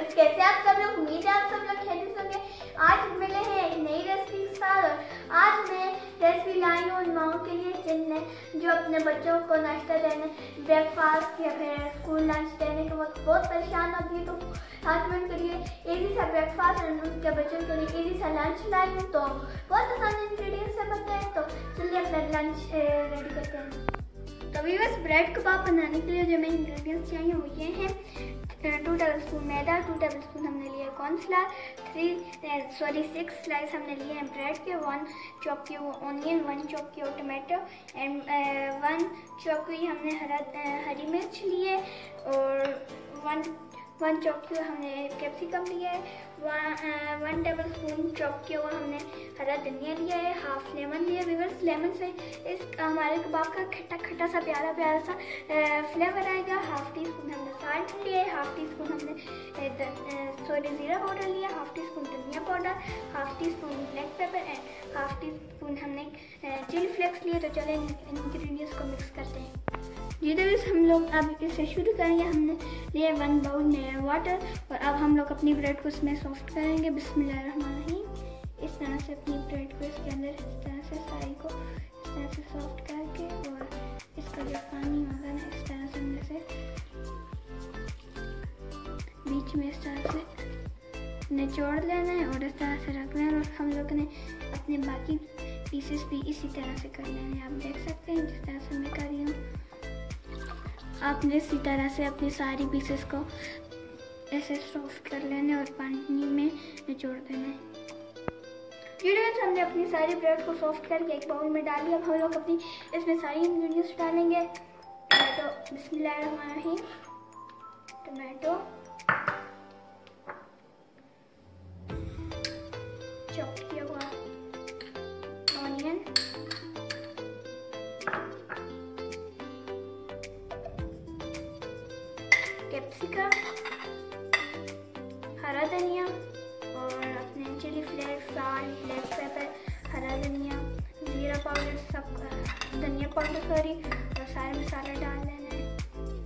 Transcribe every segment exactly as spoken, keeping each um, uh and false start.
Viewers, कैसे आप सब लोग? उम्मीद है आप सब लोग खैरियत होंगे। आज मिले हैं एक नई रेसिपी के साथ और आज मैं रेसिपी लाई हूँ उन माओं के लिए जिनने जो अपने बच्चों को नाश्ता देने, ब्रेकफास्ट या फिर स्कूल लंच देने के वक्त बहुत परेशान होती है। तो आज मैं उनके लिए इजी सा ब्रेकफास्ट और उनके बच्चों के लिए इजी सा लंच लाई हूँ। तो बहुत आसान इंग्रेडिएंट्स से बनते हैं, तो चलिए अपना लंच रेडी करते हैं। तो व्यूअर्स, ब्रेड कबाब बनाने के लिए जो हमें इंग्रेडिएंट्स चाहिए वो ये हैं: टू टेबल स्पून मैदा, टू टेबल स्पून हमने लिए cornflour, three sorry six slice हमने लिए हैं ब्रेड के, वन चॉप की ऑनियन, वन चॉप की टोमेटो एंड वन चॉप की हमने हरा हरी मिर्च लिए और वन वन चॉप की हमने कैप्सिकम लिया है, one one tablespoon chop किया हुआ हमने हरा धनिया लिया है, हाफ लेमन लिया। व्यूअर्स, लेमन से इस हमारे कबाब का खट्टा खट्टा सा प्यारा प्यारा सा फ्लेवर आएगा। हाफ टी स्पून हमने साल्ट लिया है, हाफ टी स्पून हमने सॉरी ज़ीरा पाउडर लिया, हाफ टी स्पून धनिया powder, half teaspoon black pepper and half teaspoon हमने चिली फ्लेक्स लिए। तो चलें इंग्रेडिएंट्स को मिक्स करते हैं। जिधर हम लोग अब इसे शुरू करेंगे, हमने लिए वन बाउल में वाटर और अब हम लोग अपनी ब्रेड को इसमें सॉफ्ट करेंगे। बिस्मिल्लाहिर्रहमानिर्रहीम। इस तरह से अपनी ब्रेड को इसके अंदर इस तरह से सारी को इस तरह से सॉफ्ट करके और इसका जो पानी होगा ना इस तरह से हमने से बीच में इस तरह से निचोड़ लेना है और इस तरह से रख लेना है। और हम लोग ने अपने बाकी पीसेस भी इसी तरह से कर लेने हैं। आप देख सकते हैं जिस तरह से मैं कर रही हूँ, आपने इसी तरह से अपनी सारी पीसेस को ऐसे सॉफ्ट कर लेने और पानी में निचोड़ देना है। फ्रेंड्स, हमने अपनी सारी ब्रेड को सॉफ्ट करके एक बाउल में डाल दिया। अब हम लोग अपनी इसमें सारी इंग्रेडिएंट्स डालेंगे। तो बिस्मिल्लाहिर्रहमानिर्रहीम, टमाटो, चॉप किया हुआ ऑनियन, कैप्सिकम, हरा धनिया और अपने chilli flakes, salt, black pepper, हरा धनिया, जीरा पाउडर, सब धनिया पाउडर सॉरी और सारे मसाले डाल लेना है।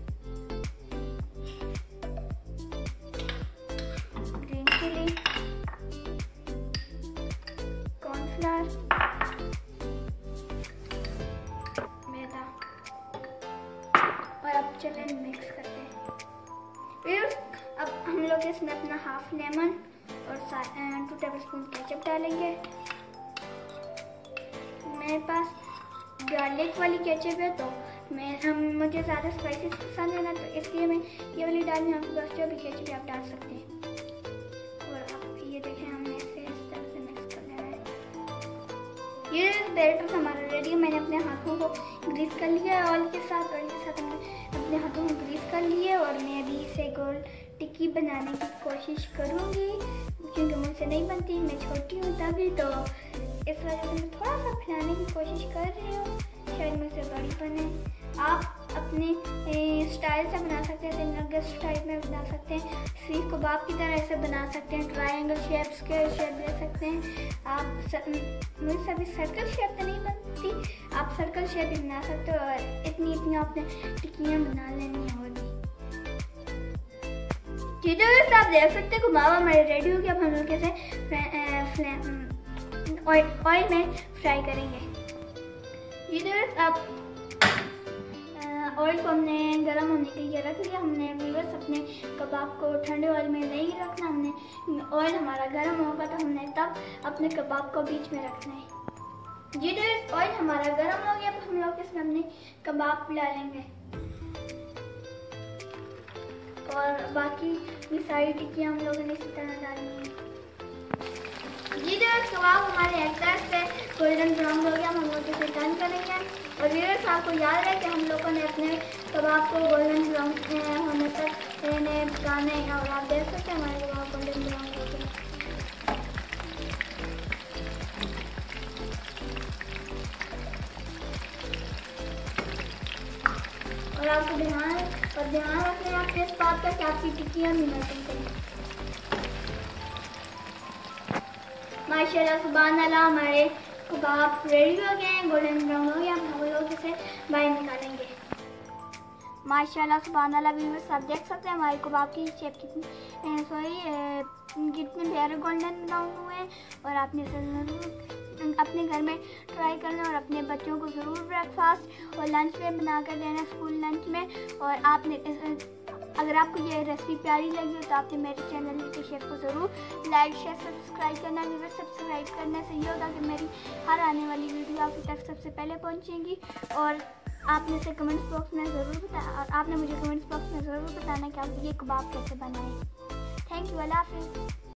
ग्रीन चिली, कॉर्नफ्लावर, मैदा और अब चलें मिक्स करते हैं। फिर अब हम लोग इसमें अपना हाफ लेमन और टू टेबल स्पून केचप डालेंगे। मेरे पास गार्लिक वाली केचप है तो मैं हम मुझे ज़्यादा स्पाइसेस पसंद है ना, तो इसलिए मैं ये वाली डाली। आपके पास जो भी केचप आप डाल सकते हैं। और आप ये देखें, हमने इसे इस तरह से मिक्स कर लेना है। ये बैटर हमारा रेडी है। मैंने अपने हाथों को ग्रीस कर लिया है ऑयल के साथ और इसके साथ हमने अपने हाथों को ग्रीस कर लिए और मैं अभी इसे गोल टिक्की बनाने की कोशिश करूँगी क्योंकि मुझसे नहीं बनती, मैं छोटी हूँ तभी, तो इस वजह से मैं थोड़ा सा फैलाने की कोशिश कर रही हूँ, शायद मुझसे बड़ी बने। आप अपने स्टाइल से बना सकते हैं, नगेट स्टाइल में बना सकते हैं, सीख कबाब की तरह ऐसे बना सकते हैं, ट्रायंगल शेप, स्क्वायर शेप दे सकते हैं। आप मुझसे अभी सर्कल शेप तो नहीं बनती, आप सर्कल शेप भी बना सकते हो और इतनी इतनी आपने टिक्कियाँ बना लेनी है। और चीज़ों आप देख सकते हैं कबाब हमारे रेडी हो गया। अब हम लोग कैसे ऑयल में फ्राई करेंगे। इधर अब ऑयल को हमने गर्म होने के लिए रख लिया। हमने व्यूअर्स अपने कबाब को ठंडे ऑयल में नहीं रखना, हमने ऑयल हमारा गर्म होगा तो हमने तब अपने कबाब को बीच में रखना है। जिधर ऑयल हमारा गर्म हो गया, अब हम लोग इसमें अपने कबाब डालेंगे और बाकी भी सारी टिक्कियाँ हम लोगों ने इसी तरह डालनी है। जिधर कबाब हमारे एक तरफ से गोल्डन ब्राउन हो गया, हम लोग इसे टर्न करेंगे। और व्यूअर्स, आपको याद है कि हम लोगों ने अपने कबाब को गोल्डन ब्राउन होने तक पकाना है और आप देख सकते हैं हमारे कबाब गोल्डन ब्राउन हो गए। और आपको ध्यान और ध्यान रखना है आपके इस बात का कि आपकी टिक्कियाँ नहीं मेल्टिंग करें। माशाल्लाह सुभान अल्लाह, हमारे कबाब रेडी हो गए हैं, गोल्डन ब्राउन हो गया। हम लोग इसे बाहर निकालेंगे। माशाल्लाह सुभान अल्लाह। व्यूअर्स आप देख सकते हैं हमारे कबाब की शेप कितनी सॉरी कितने प्यारे गोल्डन ब्राउन हुए हैं। और आपने ज़रूर अपने घर में ट्राई करना और अपने बच्चों को ज़रूर ब्रेकफास्ट और लंच में बना कर देना, स्कूल लंच में। और आपने अगर आपको ये रेसिपी प्यारी लगी हो तो आपने मेरे चैनल के शेफ को ज़रूर लाइक शेयर सब्सक्राइब करना। व्यूअर्स सब्सक्राइब करने से ये होगा कि मेरी हर आने वाली वीडियो आपकी तक सबसे पहले पहुंचेंगी। और आपने से कमेंट्स बॉक्स में ज़रूर बताया और आपने मुझे कमेंट्स बॉक्स में ज़रूर बताना कि आप ये कबाब कैसे बनाएं। थैंक यू, अल्लाह हाफ़िज़।